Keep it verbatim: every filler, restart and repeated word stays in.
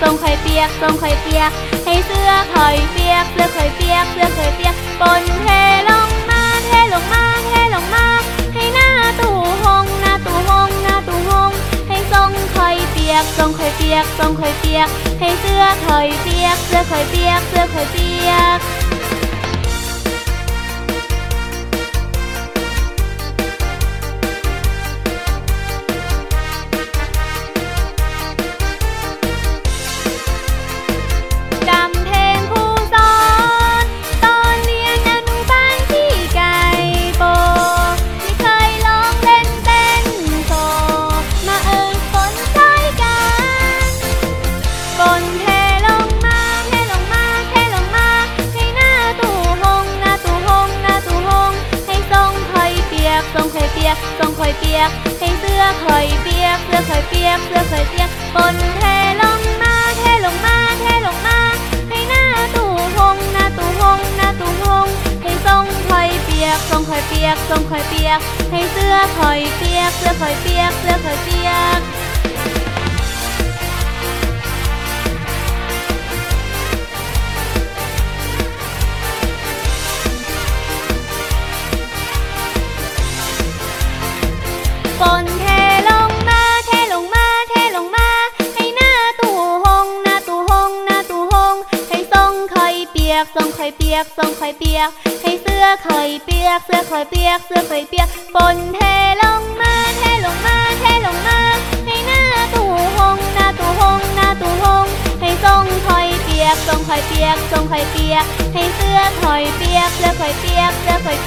ส่งคอยเปียกส่งคอยเปียกให้เสื้อคอยเปียกเสื้อคอยเปียกเสื้อคอยเปียกฝนเทลงมาเทลงมาเทลงมาให้หน้าตู้หงหน้าตู้หงหน้าตู้หงให้ส่งคอยเปียกส่งคอยเปียกส่งคอยเปียกให้เสื้อคอยเปียกเสื้อคอยเปียกเสื้อคอยเปียกส่งคอยเปียกให้เสื้อคอยเปียกเสื้อคอยเปียกเสื้อคอยเปียกฝนเทลงมาเทลงมาเทลงมาให้หน้าตู้หงหน้าตู้หงหน้าตู้หงให้ส่งคอยเปียกส่งคอยเปียกส่งคอยเปียกให้เสื้อคอยเปียกเสื้อคอยเปียกเสื้อคอยเปียกฝนเทลงมาเทลงมาเทลงมาให้หน้าตู้หงหน้าตู้หงหน้าตู้หงให้ส่งคอยเปียกส่งคอยเปียกส่งคอยเปียกให้เสื้อคอยเปียกเสื้อคอยเปียกเสื้อคอยเปียกฝนเทลงมาเทลงมาเทลงมาให้หน้าตู้หงหน้าตู้หงหน้าตู้หงให้ส่งคอยเปียกส่งคอยเปียกส่งคอยเปียกให้เสื้อคอยเปียกเสื้อคอยเปียกเสื้อคอย